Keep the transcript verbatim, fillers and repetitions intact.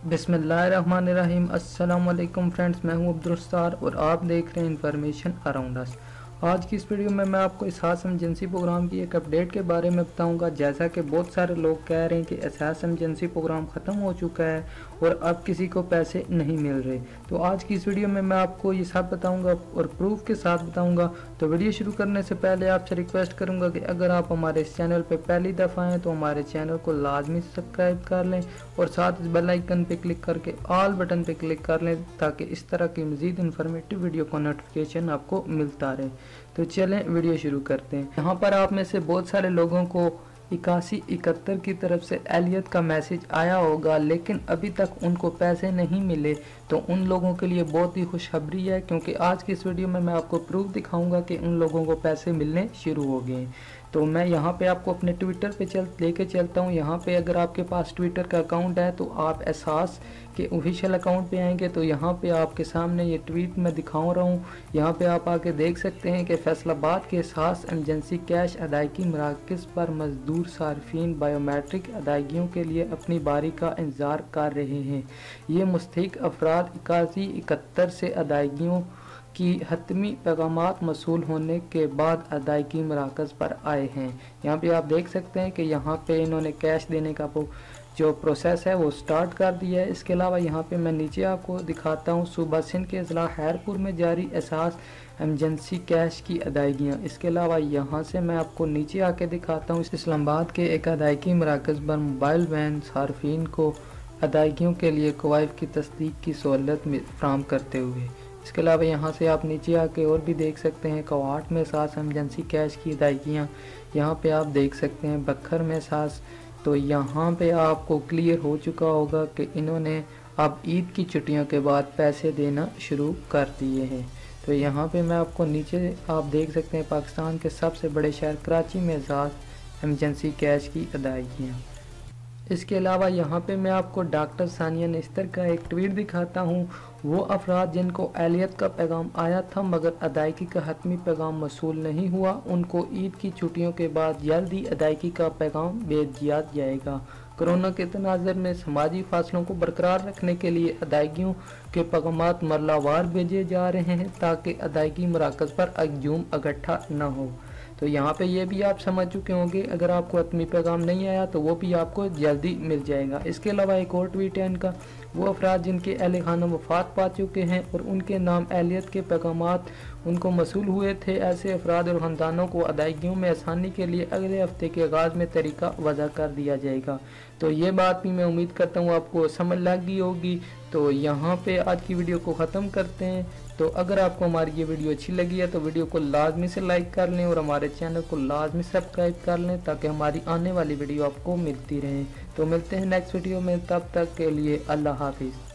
बिस्मिल्लाहिर्रहमानिर्रहीम। अस्सलाम वालेकुम फ्रेंड्स, मैं हूं अब्दुल और आप देख रहे हैं इन्फॉर्मेशन अराउंड अस। आज की इस वीडियो में मैं आपको एहसास एमरजेंसी प्रोग्राम की एक अपडेट के बारे में बताऊंगा। जैसा कि बहुत सारे लोग कह रहे हैं कि एहसास एमरजेंसी प्रोग्राम ख़त्म हो चुका है और अब किसी को पैसे नहीं मिल रहे, तो आज की इस वीडियो में मैं आपको ये सब बताऊंगा और प्रूफ के साथ बताऊंगा। तो वीडियो शुरू करने से पहले आपसे रिक्वेस्ट करूंगा कि अगर आप हमारे इस चैनल पर पहली दफ़ा हैं तो हमारे चैनल को लाजमी सब्सक्राइब कर लें और साथ इस बेल आइकन पर क्लिक करके ऑल बटन पर क्लिक कर लें ताकि इस तरह की मज़ीद इन्फॉर्मेटिव वीडियो का नोटिफिकेशन आपको मिलता रहे। तो चलें वीडियो शुरू करते हैं। यहाँ पर आप में से बहुत सारे लोगों को इक्यासी इकहत्तर की तरफ से एलियत का मैसेज आया होगा, लेकिन अभी तक उनको पैसे नहीं मिले। तो उन लोगों के लिए बहुत ही खुशखबरी है, क्योंकि आज की इस वीडियो में मैं आपको प्रूफ दिखाऊंगा कि उन लोगों को पैसे मिलने शुरू हो गए। तो मैं यहाँ पे आपको अपने ट्विटर पे चल लेके चलता हूँ। यहाँ पे अगर आपके पास ट्विटर का अकाउंट है तो आप एहसास के ऑफिशियल अकाउंट पे आएंगे तो यहाँ पे आपके सामने ये ट्वीट मैं दिखा रहा हूँ। यहाँ पे आप आके देख सकते हैं कि फैसलाबाद के एहसास एमरजेंसी कैश अदायगी मराकज़ पर मजदूर सार्फिन बायोमेट्रिक अदायगियों के लिए अपनी बारी का इंतज़ार कर रहे हैं। ये मुस्तहिक अफराद इक्यासी इकहत्तर से अदायगियों की हतमी पैगामात मसूल होने के बाद अदायगी मराकज़ पर आए हैं। यहाँ पे आप देख सकते हैं कि यहाँ पे इन्होंने कैश देने का वो जो प्रोसेस है वो स्टार्ट कर दिया है। इसके अलावा यहाँ पे मैं नीचे आपको दिखाता हूँ सूबा सिंध के ज़िला खैरपुर में जारी एहसास एमरजेंसी कैश की अदायगियाँ। इसके अलावा यहाँ से मैं आपको नीचे आके दिखाता हूँ इस्लामाबाद के एक अदायगी मराकज़ पर मोबाइल वैन सार्फिन को अदायगियों के लिए कवायद की तस्दीक की सहूलत फ्राहम करते हुए। इसके अलावा यहाँ से आप नीचे आके और भी देख सकते हैं कवाट में एहसास एमरजेंसी कैश की अदायगियाँ। यहाँ पे आप देख सकते हैं बखर में एहसास। तो यहाँ पे आपको क्लियर हो चुका होगा कि इन्होंने अब ईद की छुट्टियों के बाद पैसे देना शुरू कर दिए हैं। तो यहाँ पे मैं आपको नीचे आप देख सकते हैं पाकिस्तान के सबसे बड़े शहर कराची में एहसास एमरजेंसी कैश की अदायगियाँ। इसके अलावा यहाँ पे मैं आपको डॉक्टर सानिया नेस्तर का एक ट्वीट दिखाता हूँ। वो अफराद जिनको एलियत का पैगाम आया था मगर अदायगी का हतमी पैगाम मसूल नहीं हुआ, उनको ईद की छुट्टियों के बाद जल्द ही अदायगी का पैगाम भेज दिया जाएगा। कोरोना के तनाज़ुर में समाजी फासलों को बरकरार रखने के लिए अदायगियों के पैगामात मरलावार भेजे जा रहे हैं ताकि अदायगी मराकज़ पर हजूम इकट्ठा न हो। तो यहाँ पे ये भी आप समझ चुके होंगे, अगर आपको हतमी पैगाम नहीं आया तो वो भी आपको जल्दी मिल जाएगा। इसके अलावा एक और ट्वीट है इनका, वो अफराद जिनके अहले खाना वफात पा चुके हैं और उनके नाम एलियत के पैगामात उनको मसूल हुए थे, ऐसे अफराद और ख़ानदानों को अदायगियों में आसानी के लिए अगले हफ्ते के आगाज़ में तरीका वज़ा कर दिया जाएगा। तो ये बात भी मैं उम्मीद करता हूँ आपको समझ लग गई होगी। तो यहाँ पे आज की वीडियो को ख़त्म करते हैं। तो अगर आपको हमारी ये वीडियो अच्छी लगी है तो वीडियो को लाजमी से लाइक कर लें और हमारे चैनल को लाजमी सब्सक्राइब कर लें ताकि हमारी आने वाली वीडियो आपको मिलती रहे। तो मिलते हैं नेक्स्ट वीडियो में, तब तक के लिए अल्लाह हाफिज़।